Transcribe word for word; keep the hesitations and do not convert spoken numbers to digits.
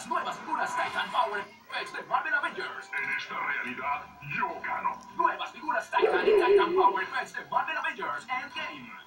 las nuevas figuras Titan Power Effects de Marvel Avengers. En esta realidad, yo gano. Nuevas figuras Titan y Titan Power Effects de Marvel Avengers Endgame.